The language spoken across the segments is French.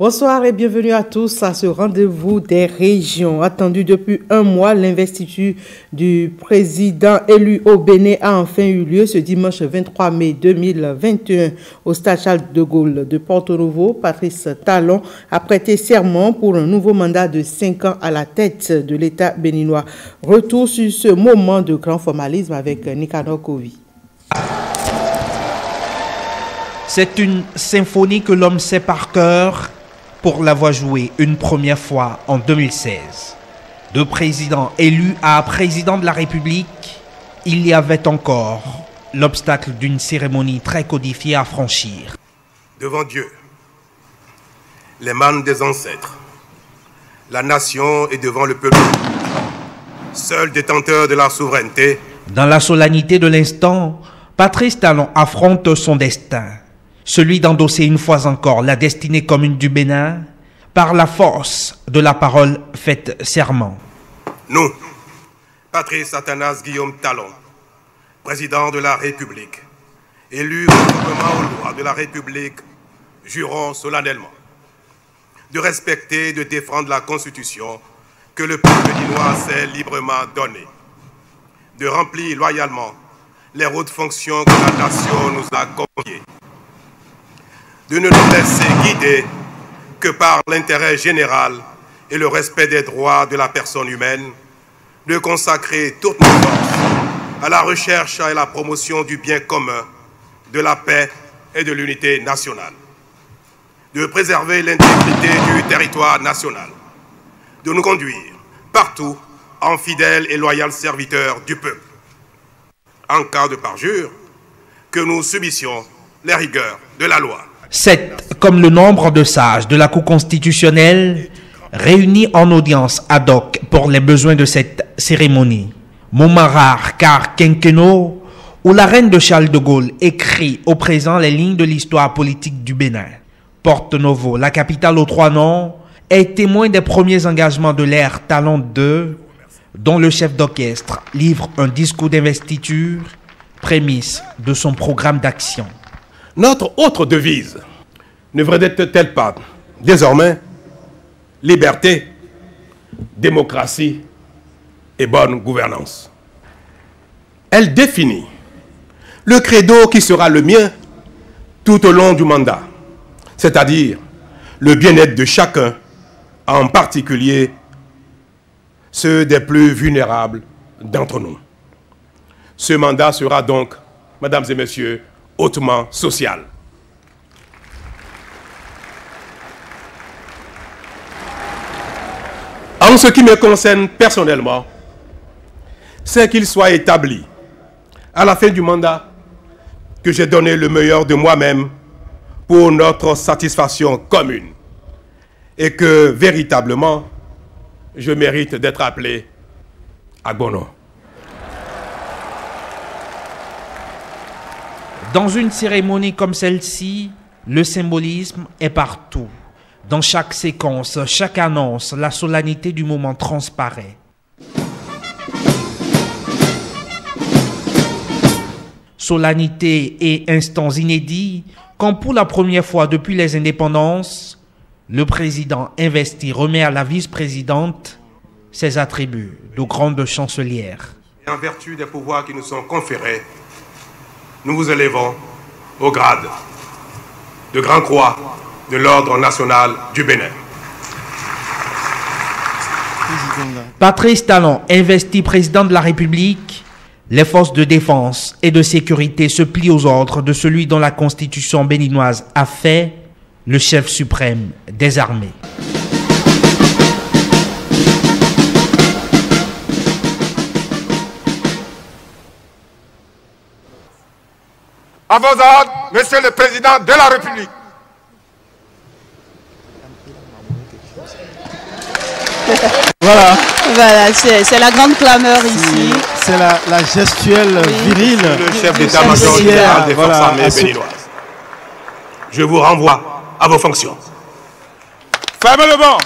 Bonsoir et bienvenue à tous à ce rendez-vous des régions. Attendu depuis un mois, l'investiture du président élu au Bénin a enfin eu lieu ce dimanche 23 mai 2021 au stade Charles de Gaulle de Porto-Novo. Patrice Talon a prêté serment pour un nouveau mandat de 5 ans à la tête de l'État béninois. Retour sur ce moment de grand formalisme avec Nicanor Kovi. C'est une symphonie que l'homme sait par cœur pour l'avoir jouée une première fois en 2016. De président élu à président de la République, il y avait encore l'obstacle d'une cérémonie très codifiée à franchir. Devant Dieu, les mânes des ancêtres, la nation est devant le peuple, seul détenteur de la souveraineté. Dans la solennité de l'instant, Patrice Talon affronte son destin. Celui d'endosser une fois encore la destinée commune du Bénin par la force de la parole faite serment. Nous, Patrice Athanase Guillaume Talon, président de la République, élu conformément aux lois de la République, jurons solennellement de respecter et de défendre la Constitution que le peuple béninois s'est librement donnée, de remplir loyalement les hautes fonctions que la nation nous a confiées, de ne nous laisser guider que par l'intérêt général et le respect des droits de la personne humaine, de consacrer toutes nos forces à la recherche et à la promotion du bien commun, de la paix et de l'unité nationale, de préserver l'intégrité du territoire national, de nous conduire partout en fidèles et loyaux serviteurs du peuple. En cas de parjure, que nous subissions les rigueurs de la loi. 7, comme le nombre de sages de la Cour constitutionnelle réunis en audience ad hoc pour les besoins de cette cérémonie. Moment rare car quinquennaux où la reine de Charles de Gaulle écrit au présent les lignes de l'histoire politique du Bénin. Porto-Novo, la capitale aux 3 noms, est témoin des premiers engagements de l'ère Talon II, dont le chef d'orchestre livre un discours d'investiture, prémisse de son programme d'action. Notre autre devise ne devrait-elle pas, désormais, liberté, démocratie et bonne gouvernance? Elle définit le credo qui sera le mien tout au long du mandat, c'est-à-dire le bien-être de chacun, en particulier ceux des plus vulnérables d'entre nous. Ce mandat sera donc, mesdames et messieurs, hautement social. En ce qui me concerne personnellement, c'est qu'il soit établi à la fin du mandat que j'ai donné le meilleur de moi-même pour notre satisfaction commune et que véritablement je mérite d'être appelé à Gono. Dans une cérémonie comme celle-ci, le symbolisme est partout. Dans chaque séquence, chaque annonce, la solennité du moment transparaît. Solennité et instants inédits, quand pour la première fois depuis les indépendances, le président investi remet à la vice-présidente ses attributs de grande chancelière. Et en vertu des pouvoirs qui nous sont conférés, nous vous élevons au grade de Grand Croix de l'Ordre national du Bénin. Patrice Talon, investi président de la République, les forces de défense et de sécurité se plient aux ordres de celui dont la constitution béninoise a fait le chef suprême des armées. À vos ordres, Monsieur le Président de la République. Voilà. Voilà, c'est la grande clameur ici. C'est la gestuelle virile. Le chef d'état-major général des forces armées béninoises. Je vous renvoie à vos fonctions. Fermez le banc.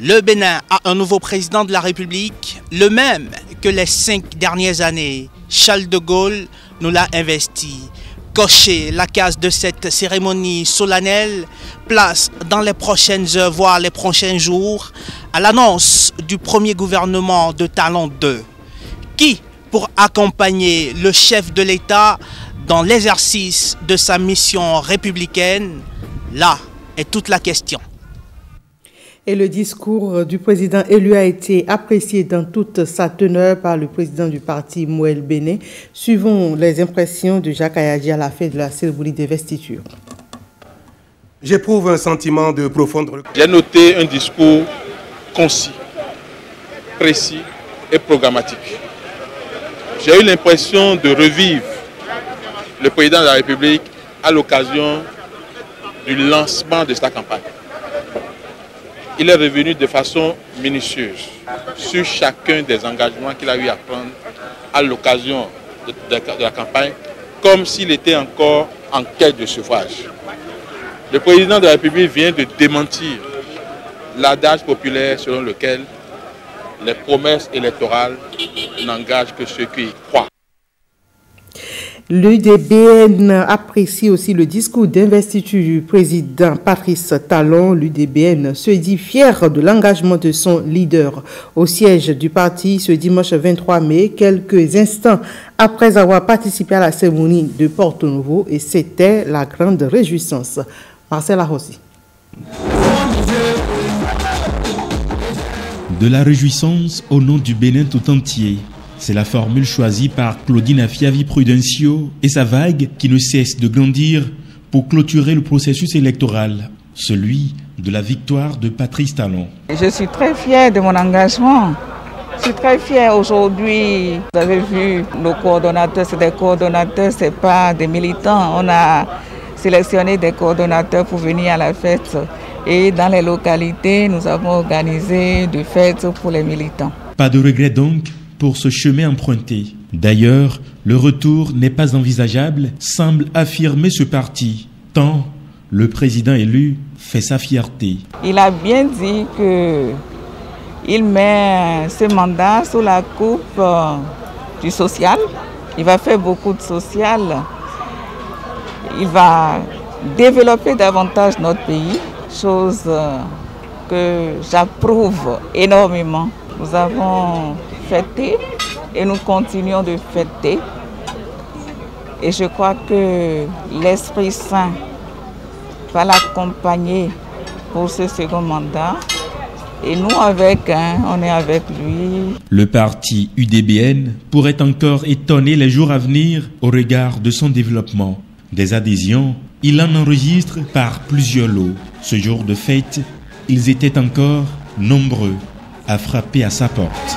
Le Bénin a un nouveau président de la République, le même que les 5 dernières années. Charles de Gaulle nous l'a investi. Cocher la case de cette cérémonie solennelle, place dans les prochaines heures, voire les prochains jours, à l'annonce du premier gouvernement de Talon 2, qui, pour accompagner le chef de l'État dans l'exercice de sa mission républicaine, là est toute la question. Et le discours du président élu a été apprécié dans toute sa teneur par le président du parti Moël Béné. Suivons les impressions de Jacques Ayadji à la fin de la cérémonie d'investiture. J'éprouve un sentiment de profonde... J'ai noté un discours concis, précis et programmatique. J'ai eu l'impression de revivre le président de la République à l'occasion du lancement de sa campagne. Il est revenu de façon minutieuse sur chacun des engagements qu'il a eu à prendre à l'occasion de la campagne, comme s'il était encore en quête de suffrage. Le président de la République vient de démentir l'adage populaire selon lequel les promesses électorales n'engagent que ceux qui y croient. L'UDBN apprécie aussi le discours d'investiture du président Patrice Talon. L'UDBN se dit fier de l'engagement de son leader au siège du parti ce dimanche 23 mai, quelques instants après avoir participé à la cérémonie de Porto Novo, et c'était la grande réjouissance. Marcel Arrossi. De la réjouissance au nom du Bénin tout entier. C'est la formule choisie par Claudine Afiavi Prudencio et sa vague qui ne cesse de grandir pour clôturer le processus électoral, celui de la victoire de Patrice Talon. Je suis très fière de mon engagement. Je suis très fière aujourd'hui. Vous avez vu, nos coordonnateurs, c'est des coordonnateurs, ce n'est pas des militants. On a sélectionné des coordonnateurs pour venir à la fête. Et dans les localités, nous avons organisé des fêtes pour les militants. Pas de regret donc pour ce chemin emprunté. D'ailleurs, le retour n'est pas envisageable, semble affirmer ce parti, tant le président élu fait sa fierté. Il a bien dit qu'il met ce mandat sous la coupe du social. Il va faire beaucoup de social. Il va développer davantage notre pays, chose que j'approuve énormément. Nous avons fêté et nous continuons de fêter. Et je crois que l'Esprit Saint va l'accompagner pour ce second mandat. Et nous, on est avec lui. Le parti UDBN pourrait encore étonner les jours à venir au regard de son développement. Des adhésions, il en enregistre par plusieurs lots. Ce jour de fête, ils étaient encore nombreux à frapper à sa porte.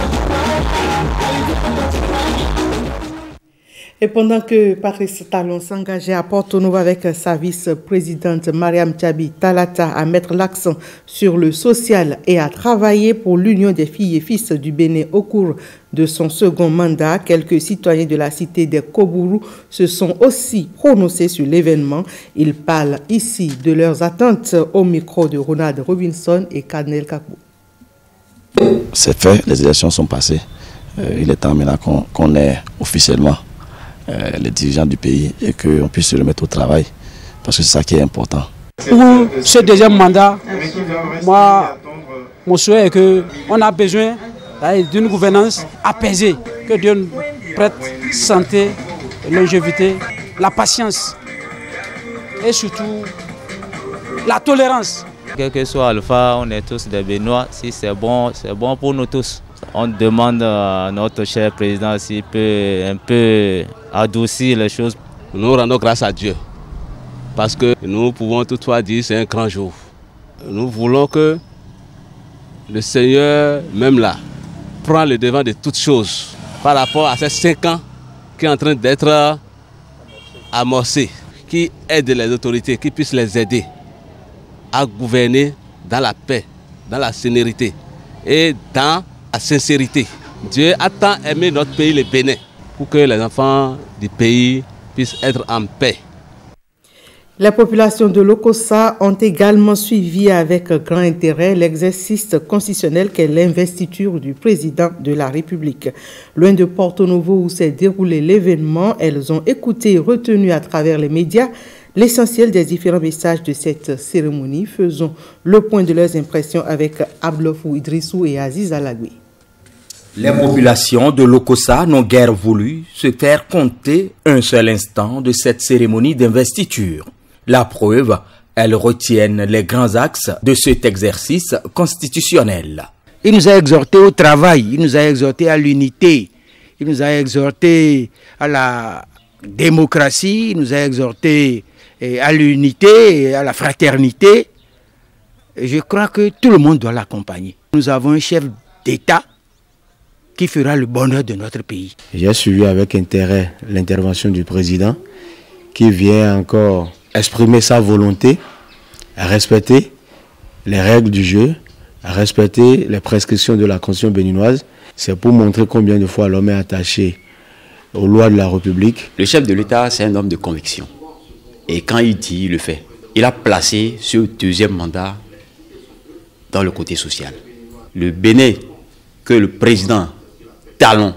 Et pendant que Patrice Talon s'engageait à Porto Novo avec sa vice-présidente Mariam Tchabi Talata à mettre l'accent sur le social et à travailler pour l'union des filles et fils du Bénin au cours de son second mandat, quelques citoyens de la cité des Kobourou se sont aussi prononcés sur l'événement. Ils parlent ici de leurs attentes au micro de Ronald Robinson et Kadnel Kakou. C'est fait, les élections sont passées. Il est temps maintenant qu'on ait officiellement les dirigeants du pays et qu'on puisse se remettre au travail, parce que c'est ça qui est important. Pour ce deuxième mandat, moi, mon souhait est qu'on a besoin d'une gouvernance apaisée, que Dieu nous prête santé, longévité, la patience et surtout la tolérance. Quel que soit Alpha, on est tous des Béninois. Si c'est bon pour nous tous. On demande à notre cher président s'il peut un peu adoucir les choses. Nous rendons grâce à Dieu parce que nous pouvons toutefois dire que c'est un grand jour. Nous voulons que le Seigneur, même là, prend le devant de toutes choses par rapport à ces 5 ans qui est en train d'être amorcé, qui aide les autorités, qui puisse les aider à gouverner dans la paix, dans la sérénité et dans la sincérité. Dieu a tant aimé notre pays, le Bénin, pour que les enfants du pays puissent être en paix. Les populations de Lokossa ont également suivi avec grand intérêt l'exercice constitutionnel qu'est l'investiture du président de la République. Loin de Porto Novo où s'est déroulé l'événement, elles ont écouté et retenu à travers les médias l'essentiel des différents messages de cette cérémonie. Faisons le point de leurs impressions avec Ablofou Idrissou et Aziz Alagui. Les populations de Lokossa n'ont guère voulu se faire compter un seul instant de cette cérémonie d'investiture. La preuve, elles retiennent les grands axes de cet exercice constitutionnel. Il nous a exhortés au travail, il nous a exhortés à l'unité, il nous a exhortés à la démocratie, il nous a exhortés à l'unité et à la fraternité. Et je crois que tout le monde doit l'accompagner. Nous avons un chef d'État qui fera le bonheur de notre pays. J'ai suivi avec intérêt l'intervention du président qui vient encore exprimer sa volonté à respecter les règles du jeu, à respecter les prescriptions de la Constitution béninoise. C'est pour montrer combien de fois l'homme est attaché aux lois de la République. Le chef de l'État, c'est un homme de conviction. Et quand il dit, il le fait. Il a placé ce deuxième mandat dans le côté social. Le Bénin que le président Talon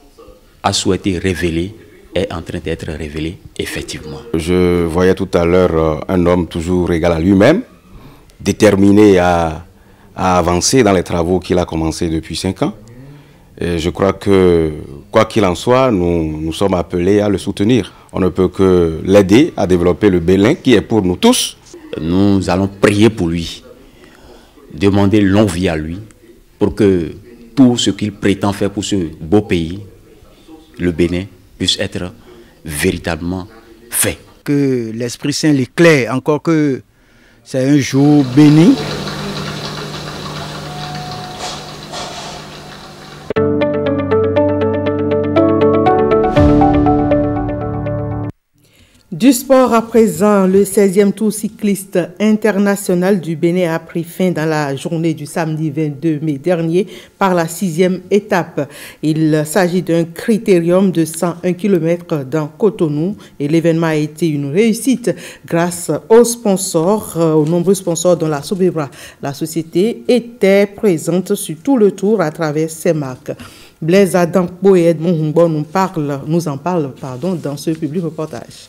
a souhaité révéler est en train d'être révélé effectivement. Je voyais tout à l'heure un homme toujours égal à lui-même, déterminé à avancer dans les travaux qu'il a commencés depuis 5 ans. Et je crois que, quoi qu'il en soit, nous sommes appelés à le soutenir. On ne peut que l'aider à développer le Bénin qui est pour nous tous. Nous allons prier pour lui, demander longue vie à lui, pour que tout ce qu'il prétend faire pour ce beau pays, le Bénin, puisse être véritablement fait. Que l'Esprit Saint l'éclaire, encore que c'est un jour béni. Du sport à présent, le 16e Tour cycliste international du Bénin a pris fin dans la journée du samedi 22 mai dernier par la 6e étape. Il s'agit d'un critérium de 101 km dans Cotonou et l'événement a été une réussite grâce aux sponsors, aux nombreux sponsors dont la Sobebra. La société était présente sur tout le tour à travers ses marques. Blaise Adankbo et Edmond Humbo nous en parlent dans ce public reportage.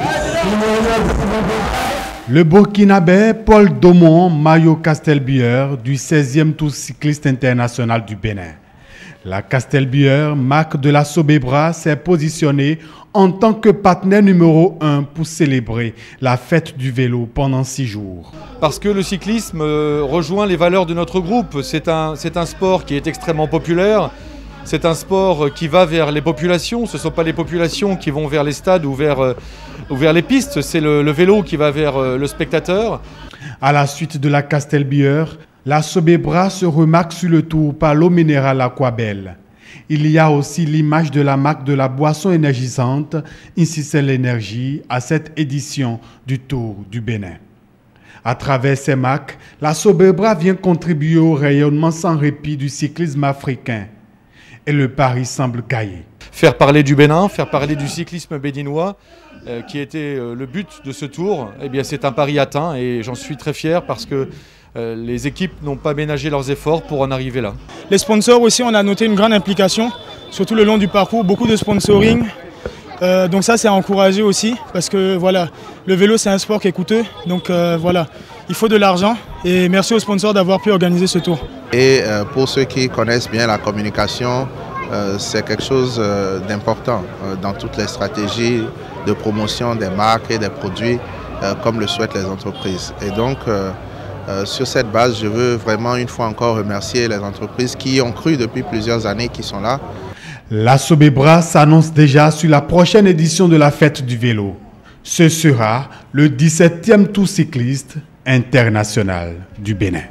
Le Burkinabé Paul Domon Mayo Castelbuer du 16e Tour cycliste international du Bénin. La Castelbuer, marque de la Sobebra, s'est positionnée en tant que partenaire numéro 1 pour célébrer la fête du vélo pendant 6 jours. Parce que le cyclisme rejoint les valeurs de notre groupe. C'est un sport qui est extrêmement populaire. C'est un sport qui va vers les populations. Ce ne sont pas les populations qui vont vers les stades ou vers les pistes. C'est le vélo qui va vers le spectateur. À la suite de la Castelbuer, la Sobebra se remarque sur le tour par l'eau minérale Aquabel. Il y a aussi l'image de la marque de la boisson énergisante Incicel Énergie à cette édition du Tour du Bénin. À travers ces marques, la Sobebra vient contribuer au rayonnement sans répit du cyclisme africain. Et le pari semble gagné. Faire parler du Bénin, faire parler du cyclisme béninois, qui était le but de ce tour, eh bien c'est un pari atteint et j'en suis très fier parce que les équipes n'ont pas ménagé leurs efforts pour en arriver là. Les sponsors aussi, on a noté une grande implication, surtout le long du parcours, beaucoup de sponsoring. Donc ça c'est à encourager aussi parce que voilà, le vélo c'est un sport qui est coûteux, donc voilà, il faut de l'argent et merci aux sponsors d'avoir pu organiser ce tour. Et pour ceux qui connaissent bien la communication, c'est quelque chose d'important dans toutes les stratégies de promotion des marques et des produits comme le souhaitent les entreprises. Et donc sur cette base, je veux vraiment une fois encore remercier les entreprises qui ont cru depuis plusieurs années, qui sont là. La Sobebra s'annonce déjà sur la prochaine édition de la fête du vélo. Ce sera le 17e Tour cycliste international du Bénin.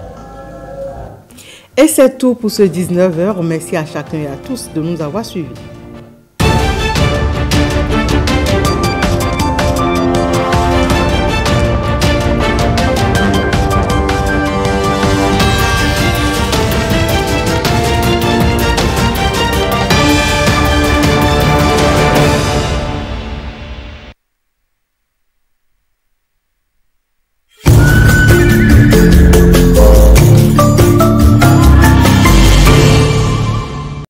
Et c'est tout pour ce 19h. Merci à chacun et à tous de nous avoir suivis.